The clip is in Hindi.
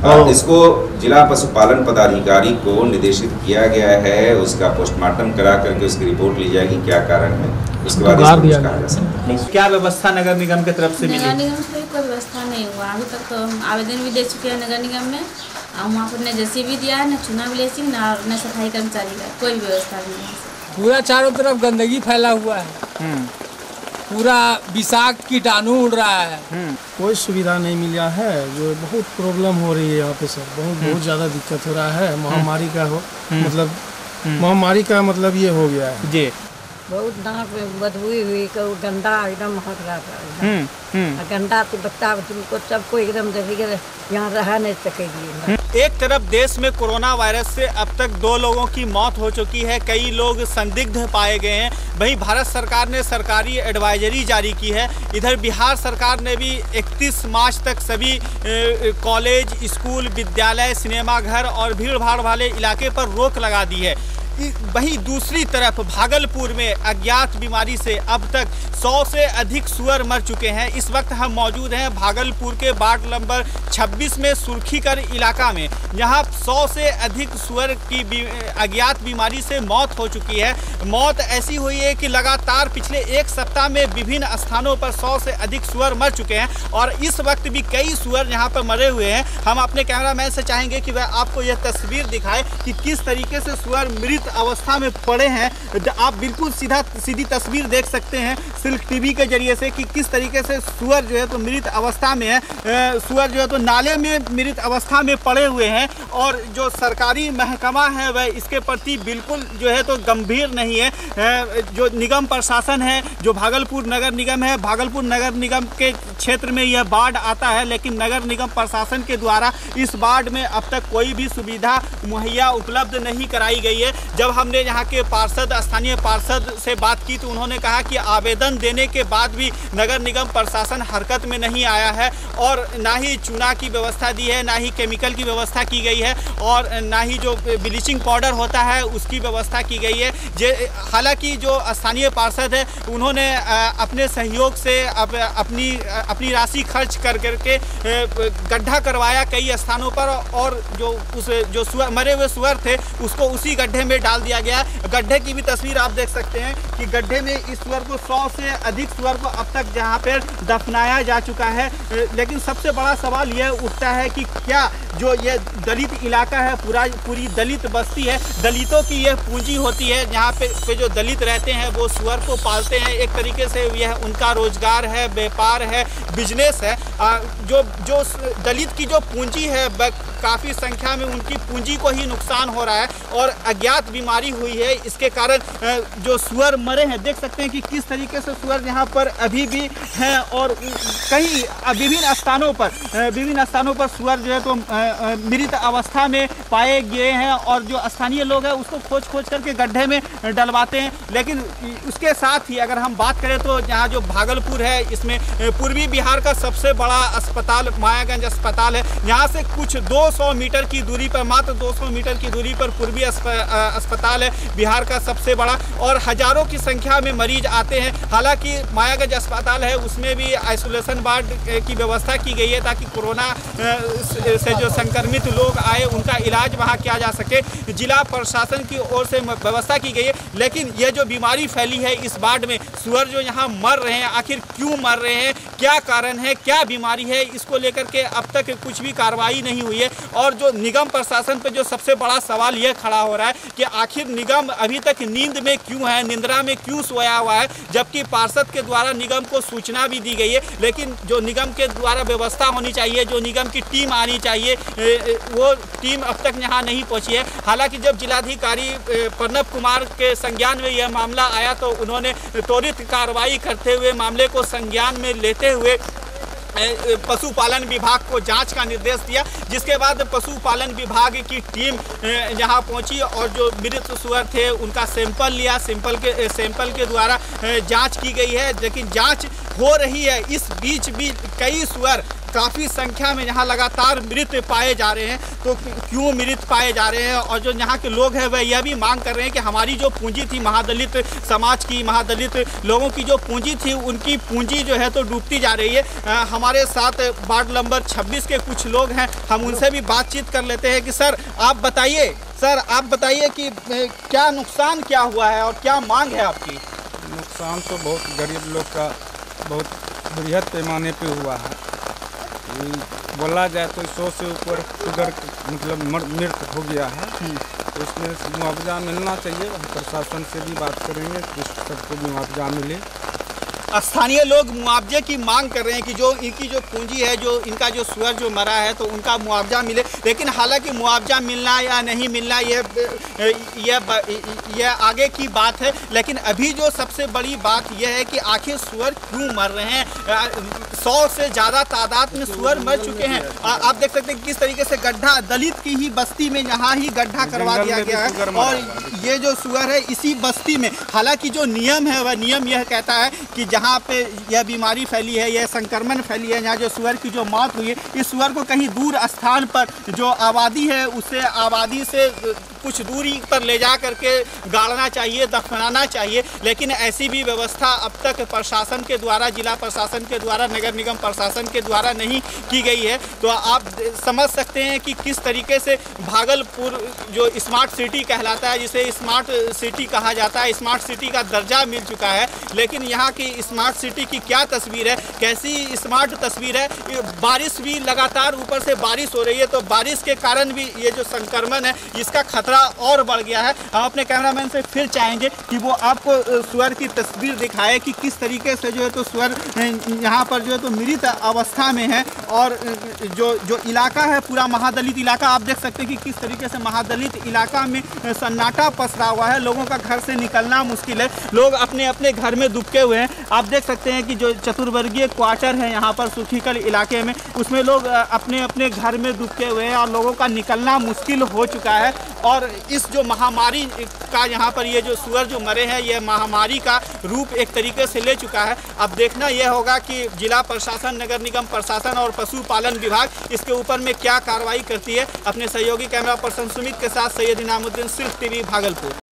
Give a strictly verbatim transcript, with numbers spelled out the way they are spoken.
इसको जिला पशुपालन पदाधिकारी को निर्देशित किया गया है, उसका पोस्टमार्टम करा करके उसकी रिपोर्ट ली जाएगी, क्या कारण है, उसके बाद इसको कुछ कहा जा सकता है। क्या व्यवस्था नगर निगम की तरफ से मिली? नगर निगम से कोई व्यवस्था नहीं हुआ अभी तक, तो हम आवेदन भी दे चुके हैं नगर निगम में, और वहाँ पर न जैसी भी दिया है, न चुनाव लेसिंग, न न सफाई कर्मचारी का कोई व्यवस्था नहीं है। पूरा चारों तरफ गंदगी फैला हुआ है, पूरा विषाक्त कीटाणु उड़ रहा है, कोई सुविधा नहीं मिला है, जो बहुत प्रॉब्लम हो रही है यहाँ पे सर, बहुत बहुत ज़्यादा दिक्कत हो रहा है। महामारी का हो मतलब महामारी का मतलब ये हो गया है जी, बहुत नाक में बदबू हुई, गंदा एकदम महक रहा था, गंदा तो बच्चा को सबको एकदम जगह यहाँ रह नहीं सकेगी। एक तरफ देश में कोरोना वायरस से अब तक दो लोगों की मौत हो चुकी है, कई लोग संदिग्ध पाए गए हैं, वहीं भारत सरकार ने सरकारी एडवाइजरी जारी की है। इधर बिहार सरकार ने भी इकतीस मार्च तक सभी कॉलेज, स्कूल, विद्यालय, सिनेमाघर और भीड़ भाड़ वाले इलाके पर रोक लगा दी है। वहीं दूसरी तरफ भागलपुर में अज्ञात बीमारी से अब तक सौ से अधिक सुअर मर चुके हैं। इस वक्त हम मौजूद हैं भागलपुर के वार्ड नंबर छब्बीस में सुर्खीकर इलाका में, जहां सौ से अधिक सुअर की बी, अज्ञात बीमारी से मौत हो चुकी है। मौत ऐसी हुई है कि लगातार पिछले एक सप्ताह में विभिन्न स्थानों पर सौ से अधिक सुअर मर चुके हैं और इस वक्त भी कई सुअर यहाँ पर मरे हुए हैं। हम अपने कैमरामैन से चाहेंगे कि वह आपको यह तस्वीर दिखाए कि किस तरीके से सुअर मृत अवस्था में पड़े हैं। आप बिल्कुल सीधा सीधी तस्वीर देख सकते हैं सिल्क टीवी के जरिए से कि किस तरीके से सुअर जो है तो मृत अवस्था में है, सुअर जो है तो नाले में मृत अवस्था में पड़े हुए हैं और जो सरकारी महकमा है वह इसके प्रति बिल्कुल जो है तो गंभीर नहीं है। जो निगम प्रशासन है, जो भागलपुर नगर निगम है, भागलपुर नगर निगम के क्षेत्र में यह बाढ़ आता है, लेकिन नगर निगम प्रशासन के द्वारा इस बाढ़ में अब तक कोई भी सुविधा मुहैया उपलब्ध नहीं कराई गई है। जब हमने यहाँ के पार्षद, स्थानीय पार्षद से बात की तो उन्होंने कहा कि आवेदन देने के बाद भी नगर निगम प्रशासन हरकत में नहीं आया है और ना ही चूना की व्यवस्था दी है, ना ही केमिकल की व्यवस्था की गई है और ना ही जो ब्लीचिंग पाउडर होता है उसकी व्यवस्था की गई है। हालांकि जो स्थानीय पार्षद है उन्होंने अपने सहयोग से अप, अपनी अपनी राशि खर्च कर करके गड्ढा करवाया कई स्थानों पर और जो उस जो सुअर मरे हुए सुअर थे उसको उसी गड्ढे में डाल दिया गया। गड्ढे की भी तस्वीर आप देख सकते हैं कि गड्ढे में इस सुअर को सौ से अधिक सुअर को अब तक जहां पर दफनाया जा चुका है। लेकिन सबसे बड़ा सवाल यह उठता है कि क्या जो ये दलित इलाका है, पूरा पूरी दलित बस्ती है, दलितों की यह पूंजी होती है, जहाँ पे, पे जो दलित रहते हैं वो सुअर को पालते हैं, एक तरीके से यह उनका रोजगार है, व्यापार है, बिजनेस है। जो जो दलित की जो पूंजी है काफ़ी संख्या में उनकी पूंजी को ही नुकसान हो रहा है और अज्ञात बीमारी हुई है। इसके कारण जो सुअर मरे हैं, देख सकते हैं कि किस तरीके से सुअर यहाँ पर अभी भी हैं और कई विभिन्न स्थानों पर विभिन्न स्थानों पर सुअर जो है तो मृत अवस्था में पाए गए हैं और जो स्थानीय लोग हैं उसको खोज खोज करके गड्ढे में डलवाते हैं। लेकिन उसके साथ ही अगर हम बात करें तो यहाँ जो भागलपुर है इसमें पूर्वी बिहार का सबसे बड़ा अस्पताल मायागंज अस्पताल है। यहाँ से कुछ दो सौ मीटर की दूरी पर, मात्र दो सौ मीटर की दूरी पर पूर्वी अस्पताल है, बिहार का सबसे बड़ा, और हजारों की संख्या में मरीज आते हैं। हालांकि मायागंज अस्पताल है उसमें भी आइसोलेशन वार्ड की व्यवस्था की गई है ताकि कोरोना से जो संक्रमित लोग आए उनका इलाज वहां किया जा सके। जिला प्रशासन की ओर से व्यवस्था की गई है। लेकिन यह जो बीमारी फैली है इस बाढ़ में, सुअर जो यहाँ मर रहे हैं, आखिर क्यों मर रहे हैं, क्या कारण है, क्या बीमारी है, इसको लेकर के अब तक कुछ भी कार्रवाई नहीं हुई है। और जो निगम प्रशासन पे जो सबसे बड़ा सवाल यह खड़ा हो रहा है कि आखिर निगम अभी तक नींद में क्यों है, निंद्रा में क्यों सोया हुआ है, जबकि पार्षद के द्वारा निगम को सूचना भी दी गई है। लेकिन जो निगम के द्वारा व्यवस्था होनी चाहिए, जो निगम की टीम आनी चाहिए, वो टीम अब तक यहाँ नहीं पहुँची है। हालांकि जब जिलाधिकारी प्रणव कुमार के संज्ञान में यह मामला आया तो उन्होंने त्वरित कार्रवाई करते हुए मामले को संज्ञान में लेते हुए पशुपालन विभाग को जांच का निर्देश दिया, जिसके बाद पशुपालन विभाग की टीम यहाँ पहुंची और जो मृत सुअर थे उनका सैंपल लिया। सैंपल के सैंपल के द्वारा जांच की गई है, लेकिन जांच हो रही है, इस बीच भी कई सुअर काफ़ी संख्या में यहाँ लगातार मृत पाए जा रहे हैं। तो क्यों मृत पाए जा रहे हैं, और जो यहाँ के लोग हैं वह यह भी मांग कर रहे हैं कि हमारी जो पूंजी थी महादलित समाज की, महादलित लोगों की जो पूंजी थी, उनकी पूंजी जो है तो डूबती जा रही है। आ, हमारे साथ वार्ड नंबर छब्बीस के कुछ लोग हैं, हम उनसे भी बातचीत कर लेते हैं कि सर आप बताइए सर आप बताइए कि क्या नुकसान क्या हुआ है और क्या मांग है आपकी? नुकसान तो बहुत गरीब लोग का बहुत बृहद पैमाने पे हुआ है। बोला जाए तो सौ से ऊपर शुगर मतलब मृत हो गया है, तो इसमें मुआवजा मिलना चाहिए। हम प्रशासन से भी बात करेंगे कि सबको मुआवजा मिले। स्थानीय लोग मुआवजे की मांग कर रहे हैं कि जो इनकी जो पूंजी है, जो इनका जो सुअर जो मरा है तो उनका मुआवजा मिले। लेकिन हालांकि मुआवजा मिलना या नहीं मिलना यह यह यह आगे की बात है। लेकिन अभी जो सबसे बड़ी बात यह है कि आखिर सुअर क्यों मर रहे हैं। सौ से ज़्यादा तादाद में सुअर मर चुके हैं। आ, आप देख सकते हैं किस तरीके से गड्ढा दलित की ही बस्ती में यहाँ ही गड्ढा करवा दिया गया है, और ये जो सुअर है इसी बस्ती में। हालांकि जो नियम है वह नियम यह कहता है कि जहाँ पे यह बीमारी फैली है, यह संक्रमण फैली है, यहाँ जो सुअर की जो मौत हुई है, इस सुअर को कहीं दूर स्थान पर जो आबादी है उसे आबादी से कुछ दूरी पर ले जा करके गाड़ना चाहिए, दफनाना चाहिए। लेकिन ऐसी भी व्यवस्था अब तक प्रशासन के द्वारा, जिला प्रशासन के द्वारा, नगर निगम प्रशासन के द्वारा नहीं की गई है। तो आप समझ सकते हैं कि किस तरीके से भागलपुर जो स्मार्ट सिटी कहलाता है, जिसे स्मार्ट सिटी कहा जाता है, स्मार्ट सिटी का दर्जा मिल चुका है। लेकिन यहाँ की स्मार्ट सिटी की क्या तस्वीर है, कैसी स्मार्ट तस्वीर है। बारिश भी लगातार ऊपर से बारिश हो रही है, तो बारिश के कारण भी ये जो संक्रमण है इसका खतरा और बढ़ गया है। हम अपने कैमरामैन से फिर चाहेंगे कि वो आपको सुअर की तस्वीर दिखाए कि किस तरीके से जो है तो सुअर यहाँ पर जो है तो मृत अवस्था में है। और जो जो इलाका है पूरा महादलित इलाका, आप देख सकते हैं कि किस तरीके से महादलित इलाका में सन्नाटा पसरा हुआ है। लोगों का घर से निकलना मुश्किल है, लोग अपने अपने घर में दुबके हुए हैं। आप देख सकते हैं कि जो चतुर्वर्गीय क्वार्टर है यहाँ पर सुखीकल इलाके में, उसमें लोग अपने अपने घर में दुबके हुए हैं और लोगों का निकलना मुश्किल हो चुका है। और इस जो महामारी का यहाँ पर ये जो सुअर जो मरे हैं, ये महामारी का रूप एक तरीके से ले चुका है। अब देखना यह होगा कि जिला प्रशासन, नगर निगम प्रशासन और पशुपालन विभाग इसके ऊपर में क्या कार्रवाई करती है। अपने सहयोगी कैमरा पर्सन सुमित के साथ सैयद इनामुद्दीन, सिर्फ टीवी भागलपुर।